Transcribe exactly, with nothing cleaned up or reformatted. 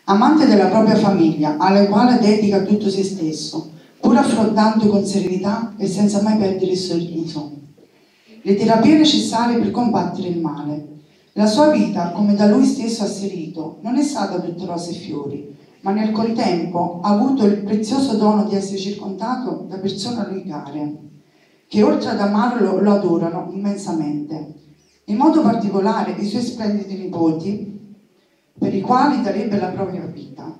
amante della propria famiglia, alla quale dedica tutto se stesso, pur affrontando con serenità e senza mai perdere il sorriso. Le terapie necessarie per combattere il male. La sua vita, come da lui stesso asserito, non è stata tutto rose e fiori, ma nel contempo ha avuto il prezioso dono di essere circondato da persone a lui care, che oltre ad amarlo lo adorano immensamente. In modo particolare i suoi splendidi nipoti, per i quali darebbe la propria vita.